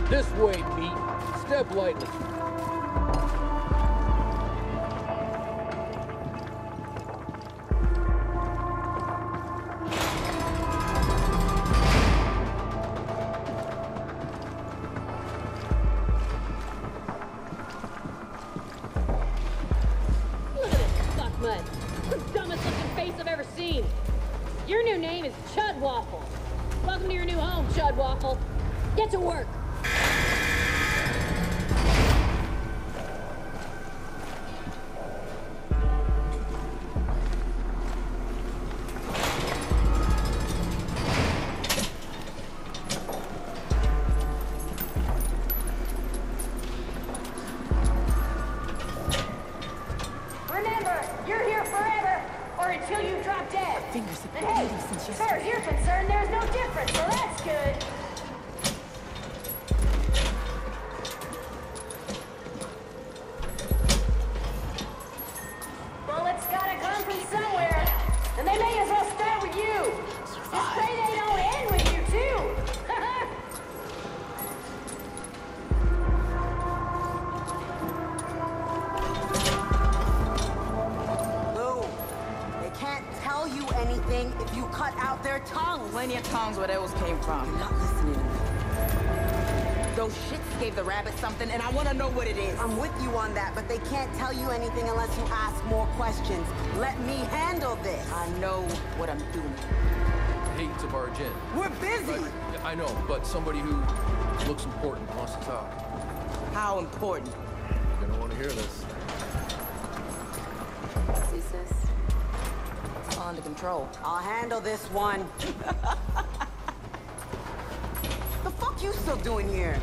This way, Pete. Step lightly. Look at this fuck mud. The dumbest looking face I've ever seen. Your new name is Chud Waffle. Welcome to your new home, Chud Waffle. Get to work. Remember, you're here forever, or until you drop dead. Fingers have And been hey, bleeding since as far as you're concerned, there's no difference, so that's good. Bullets gotta come from somewhere, and they may as well start with you. Just pray they don't end with you, too. Lou, they can't tell you anything if you cut out their tongues. Plenty of tongues where those came from. You're not listening to me. Those shits gave the rabbit something, and I want to know what it is. I'm with you on that, but they can't tell you anything unless you ask more questions. Let me handle this. I know what I'm doing. Hate to barge in. We're busy. I know, but somebody who looks important wants to talk. How important? You're gonna want to hear this. See, sis? It's all under control. I'll handle this one. The fuck you still doing here?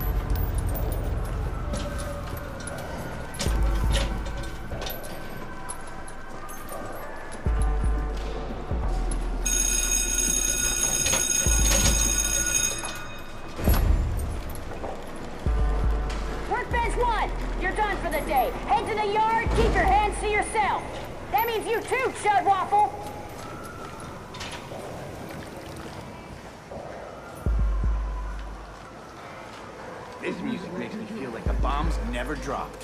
Workbench 1, you're done for the day. Head to the yard, keep your hands to yourself. That means you too, Chud Waffle. This music makes me feel like the bomb's never dropped.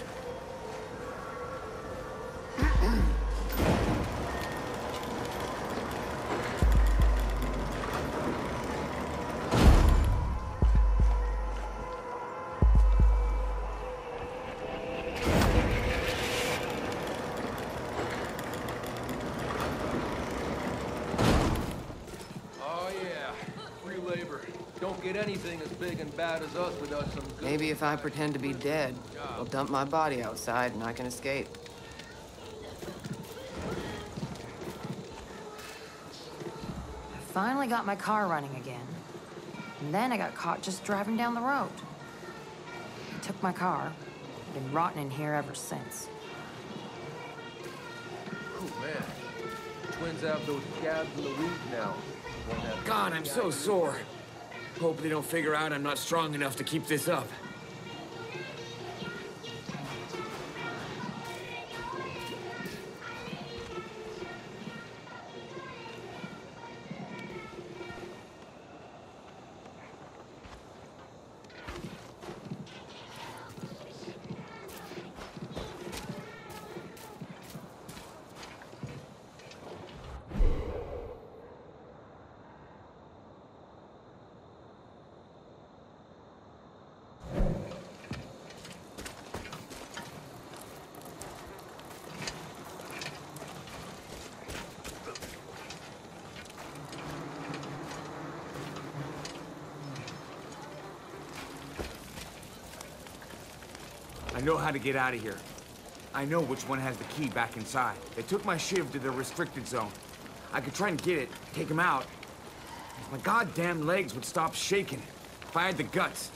Oh yeah, free labor. Don't get anything as big and bad as us without some good... Maybe if I pretend to be dead, they'll dump my body outside and I can escape. I finally got my car running again. And then I got caught just driving down the road. I took my car. Been rotting in here ever since. Oh man, twins have those scabs in the week now. Won't have- God, I'm so sore. Hope they don't figure out I'm not strong enough to keep this up. I know how to get out of here. I know which one has the key back inside. They took my shiv to the restricted zone. I could try and get it, take him out. My goddamn legs would stop shaking if I had the guts.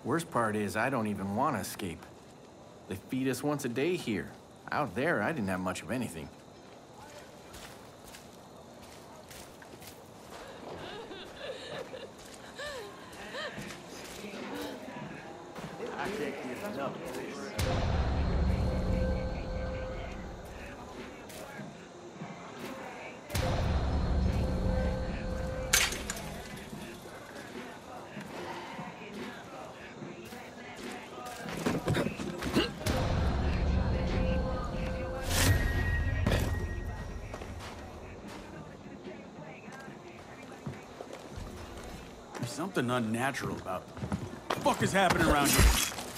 Worst part is I don't even want to escape. They feed us once a day here. Out there, I didn't have much of anything. There's something unnatural about it. What the fuck is happening around here?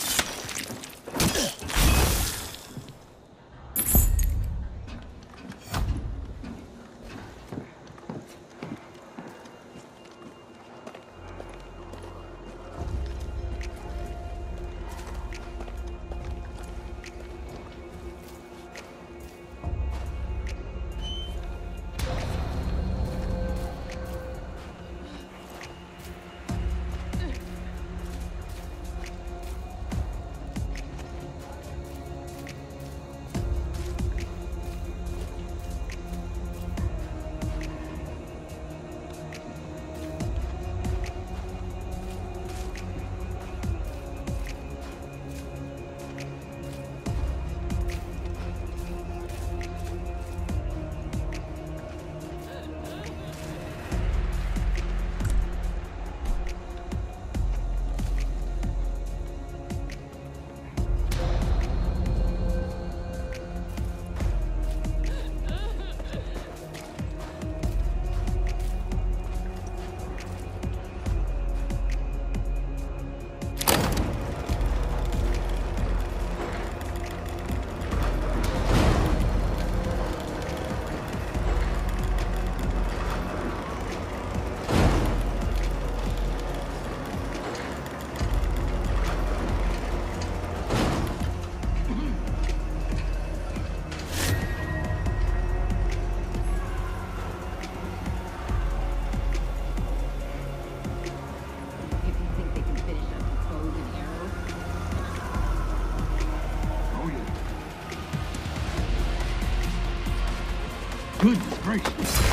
Goodness gracious.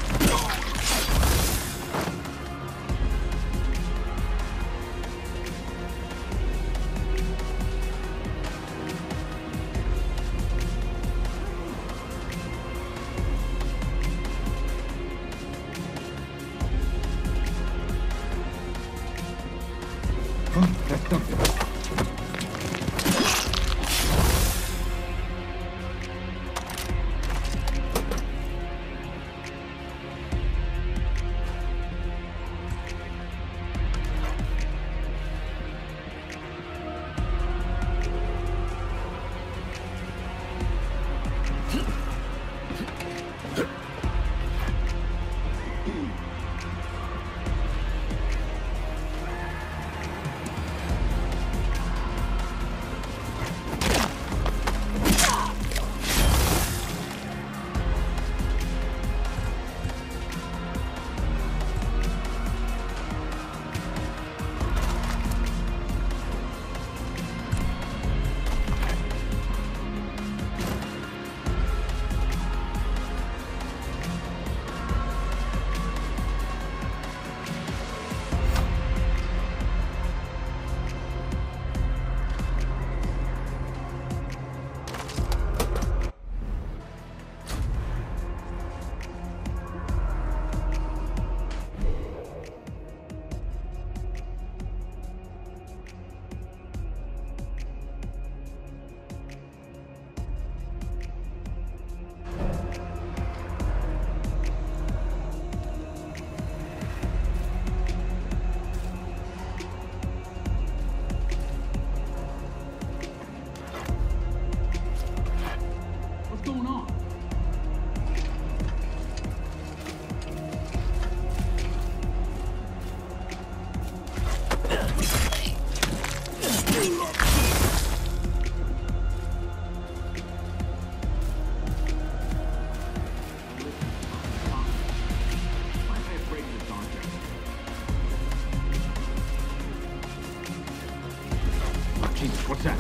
That's something. Jesus, what's that?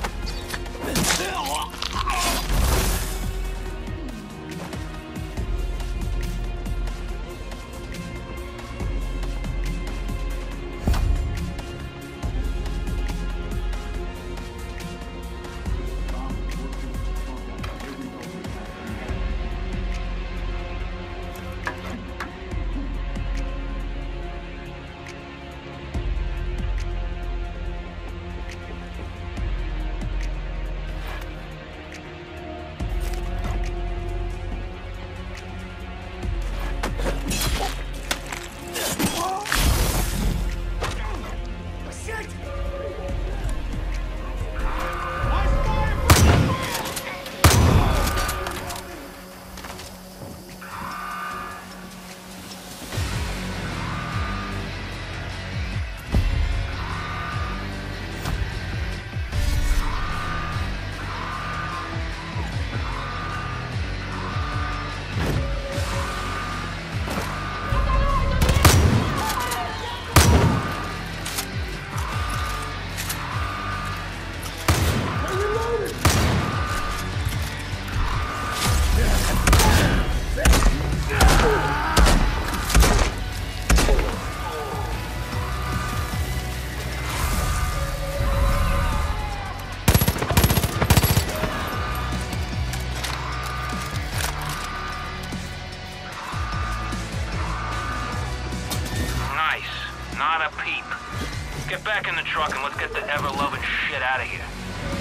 Not a peep. Get back in the truck and let's get the ever-loving shit out of here.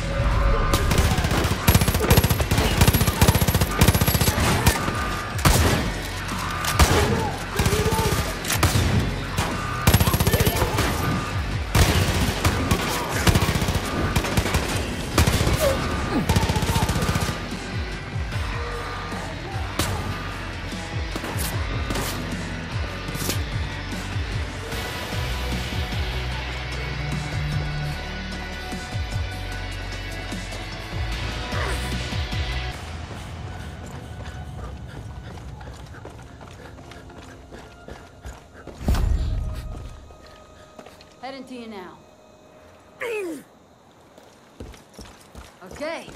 Heading to you now. Okay.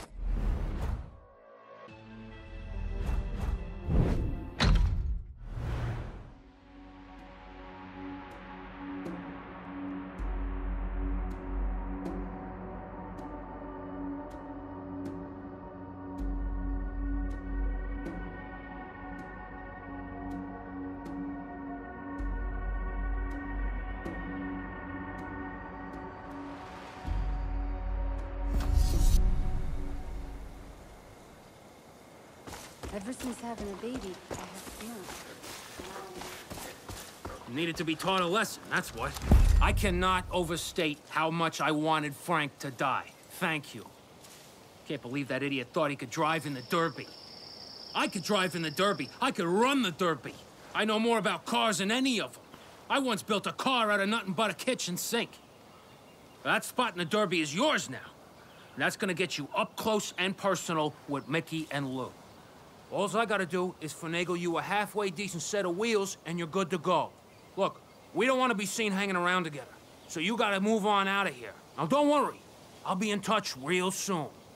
Ever since having a baby, I have feelings. Needed to be taught a lesson, that's what. I cannot overstate how much I wanted Frank to die. Thank you. Can't believe that idiot thought he could drive in the Derby. I could drive in the Derby. I could run the Derby. I know more about cars than any of them. I once built a car out of nothing but a kitchen sink. That spot in the Derby is yours now. And that's gonna get you up close and personal with Mickey and Lou. All I gotta do is finagle you a halfway decent set of wheels and you're good to go. Look, we don't want to be seen hanging around together, so you gotta move on out of here. Now don't worry, I'll be in touch real soon.